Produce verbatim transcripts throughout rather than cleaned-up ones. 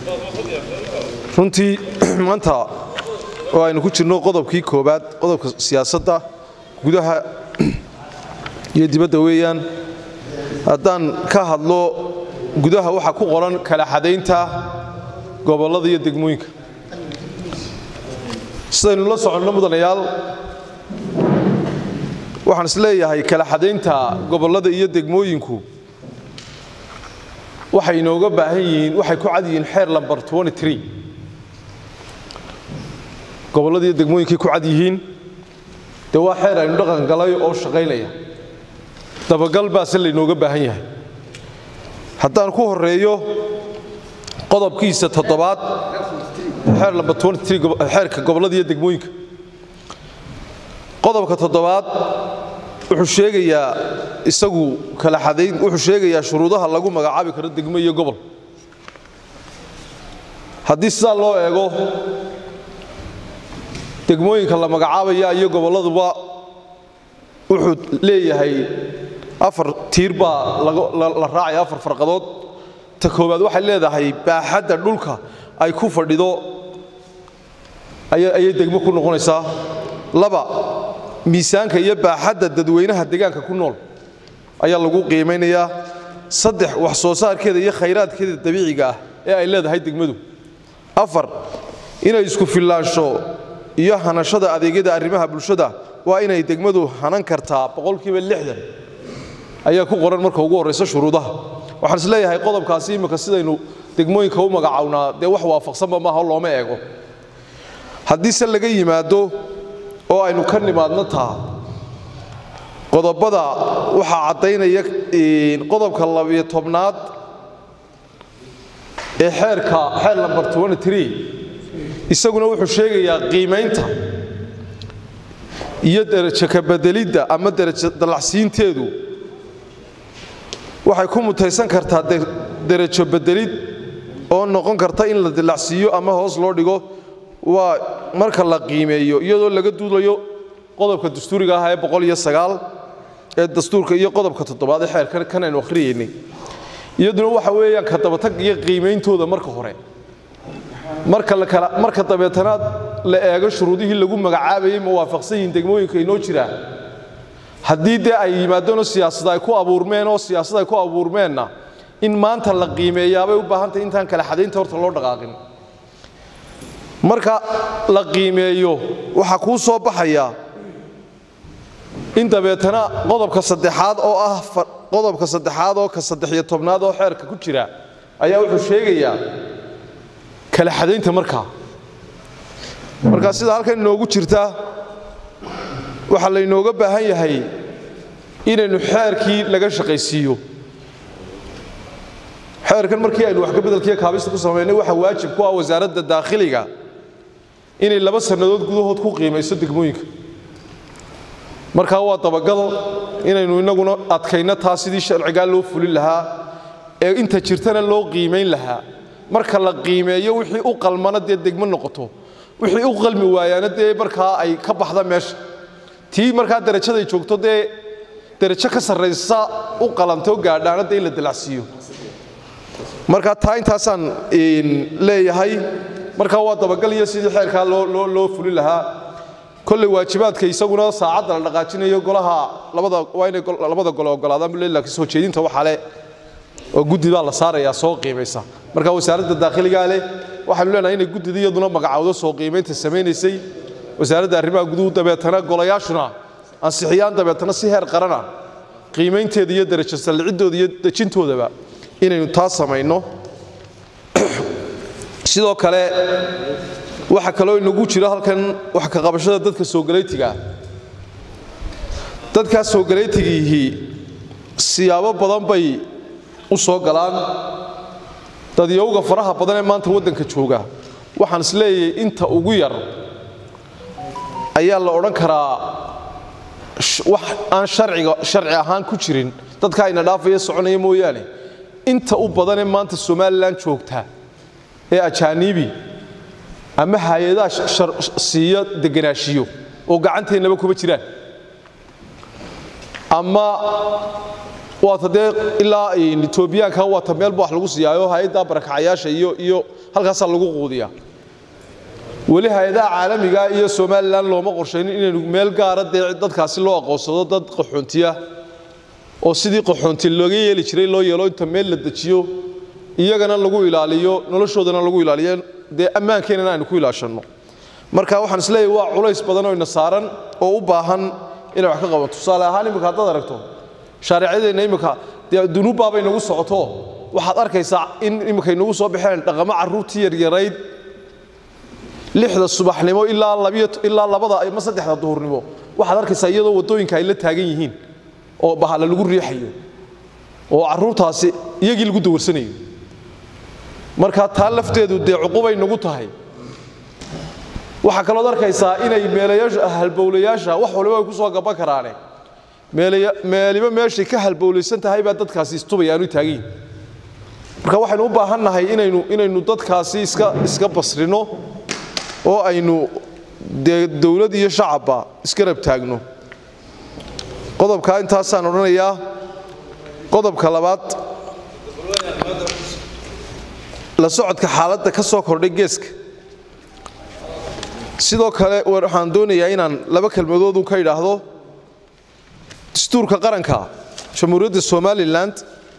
runtii maanta oo aynu ku jirno qodobkii koobaad qodobka siyaasadda gudaha iyo dibadda weeyaan haddaan ka hadlo gudaha waxa ku qoran kala xadaynta gobollada iyo degmooyinka sidaynu la soconno mudanayaal waxaan is leeyahay kala xadaynta gobollada iyo degmooyinku waxay inooga baahan yihiin waxay ku cad yihiin xeer lambar twenty-three gobollada iyo degmooyinkay ku cad yihiin dee waa xeer aynu dhaqan galay oo shaqaynaya dabagal baa se laynooga baahan yahay haddaan ku horeeyo qodobkiisa toddobaad xeer lambar twenty-three xeerka gobollada iyo degmooyinka qodobka toddobaad wuxuu sheegayaa isagu kala xadayn wuxuu sheegayaa shuruudaha lagu magacaabi karo degmo iyo gobol haddii sidaa loo eego degmooyinka la magacaabaya iyo gobolladuba wuxuu leeyahay afar tiir baa la raacaya afar farqadood ta koowaad waxay leedahay baaxadda dhulka ay ku fadhido ayay degmo ku noqonaysaa laba miisaanka iyo baaxadda dadweynaha deegaanka ku nool ayaa lagu qiimeynayaa saddex wax soo saarkeeda iyo khayraadkeeda dabiiciga ah ee ay leedahay degmadu afar inay isku filaansho iyo hanashada adeegyada arrimaha bulshada waa inay degmadu hanan kartaa boqolkiiba lixdan ayaa ku qoran marka ugu horeysa shuruudaha waxaan is leeyahay qodobkaasi imika sidaynu degmooyinka u magacawnaa dee wax waafaqsanba maaha looma eego haddii se laga yimaado oo aynu ka nimaadno taa qodobada waxaa caddaynaya qodobka labiyo tobnaad ee xeerka xeer lambar twenty-three isaguna wuxuu sheegayaa qiimaynta iyo darajo ka bedelidda ama darajo dalacsiinteedu waxay ku mutaysan kartaa darajo bedelid oo noqon karta in la dilacsiiyo ama hoos loo dhigo waa marka la qiimeeyo iyadoo laga duulayo qodobka dastuuriga ah ee boqol iyo sagaal ee dastuurka iyo qodobka toddobaad ee xeerkan kan aynu akhriyeynay iyaduna waxa weeyaan ka dabatag iyo qiimeyntooda marka hore marka la kala marka dabeetanaad la eego shuruudihii lagu magacaabayay muwaafaqsan yihiin degmooyinka inoo jira haddii dee ay yimaadeen siyaasadda ay ku abuurmeen oo siyaasadda ay ku abuurmeenna in maanta la qiimeeyaabay u baahan tahay intaan kala xadaynta horta loo dhaqaaqin marka la qiimeeyo waxa ku soo baxaya in dabeetana qodobka saddexaad oo ah qodobka saddexaad oo ka saddex iyo tobnaad oo xeerka ku jira ayaa wuxuu sheegayaa kala xadaynta marka marka sida halkan inoogu jirta waxa la inooga baahan yahay inaynu xeerkii laga shaqaysiiyo xeerkan markii aynu wax ka bedelkiya kaabista ku sameynay waxa waajib ku ah wasaaradda dakhliga inay laba sanadood gudahood ku qiimeyso degmooyinka marka waa dabagal inaynu inaguna adkayna taa sidii sharciga loo fulin lahaa ee inta jirtana loo qiimeyn lahaa marka la qiimeeyo wixii u qalmana dee degmo noqoto wixii u qalmi waayaana dee markaa ay ka baxda meesha tii markaa darajada joogto dee darajo ka sarreysa u qalanto gaadhaana dee in la dilacsiiyo marka taa intaasaan leeyahay marka waa dabagal iyo sidii xeerkaa loo loo fulin lahaa kolley waajibaadka isaguna saacadda la dhaqaajinayo golaha labada waa inay labada golo ogolaadaan laakiin soo jeedinta waxa le oo guddi baa la saarayaa soo qiimaysa marka wasaaradda dakhliga leh waxaanu leenahay inay guddida iyaduna magacawdo soo qiimaynta samaynaysay wasaaradda arrimaha guduhu dabeetana golayaashuna ansixiyaan dabeetana si heer qarana qiimaynteeda iyo darajo sallicidooda iyo dejintoodaba inaynu taa samayno sidoo kale waxa kale oo inagu jira halkan wax ka qabashada dadka soo galeytiga dadka soo galeytigiihi siyaabo badan bay u soo galaan dadiyowga faraha badan ee maanta wadanka jooga waxaan is leeyahay inta ugu yar ayaa la oran karaa wax aan sharciga sharci ahaan ku jirin dadka ayna dhaafaya soconaya mooyaane inta u badan ee maanta Soomaaliland joogta ee ajaanibi ama hay'adaha siiya deganaashiyo oo gacanteennaba kuma jiraan ama waa tadee ilaa Etoobiyaanka waa ta meel wax lagu siiyaayo hay'adda barakacayaasha iyo iyo halkaas lagu quudiya wali hay'adaha caalamiga iyo Soomaaliland looma qorsheynin inay meel gaar ah dadkaasi loo aqoonsado dad qaxoontiya oo sidii qaxoonti looga yeeli jiray loo yeelo inta meel la dajiyo iyagana lagu ilaaliyo noloshoodana lagu ilaaliyo de ammaankeena aan ku ilaashano marka waxaan isleeyahay waa culays badan oo ina saaran oo u baahan in wax ka qabato tusaale ahaan imika hadda aragto shaariicadeenna imika dunuub bay nagu socoto waxaad arkaysaa in imika nagu soo baxeen dhaqamo carruurtii yar yarayd lixda subaxnimo ilaa labiyo ilaa labada ama saddexda duhurnimo waxaad arkaysaa iyadoo wadooyinka ay la taagan yihiin oo bahal lagu riixayo oo carruurtaasi iyagii lagu dawarsanayo marka taa lafteedu de cuqubay nagu tahay waxa kale oo arkaysaa inay meelayaasha halbowlayaasha wax waliba ay ku soo gaban karaan meelaya meeliba meeshii ka halbowlaysan tahay baa dadkaasi istubayaan u taagin marka waxaynu u baahannahay inaynu inaynu dadkaasi iska iska basrino oo aynu dawlad iyo shacabba iska rab taagno qodobka intaas aan oranayaa qodobka labaad la socodka xaaladda ka soo kordhay geeska sidoo kale waxaan doonayaa inaan laba kelmadood u ka yiraahdo dastuurka qaranka jamhuuriyadda Soomaaliland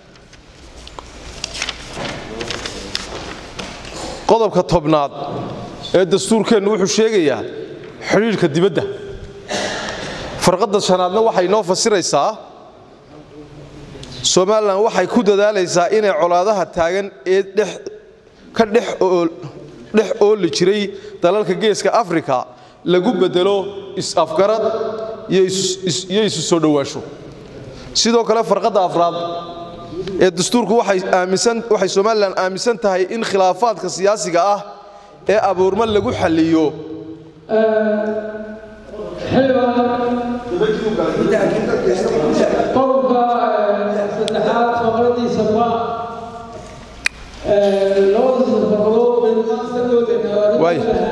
qodobka tobnaad ee dastuurkeenu wuxuu sheegayaa xiriirka dibadda farqadda shanaadna waxay noo fasiraysaa Soomaaliland waxay ku dadaalaysaa inay colaadaha taagan ee dhex ka dhex dhex ooli jiray dalalka geeska Afrika lagu bedelo is-afgarad iyo isu soo dhawaasho sidoo kale farqadda afraad ee dastuurku waxay aaminsan waxay Soomaaliland aaminsan tahay in khilaafaadka siyaasiga ah ee abuurma lagu xalliyo Waayo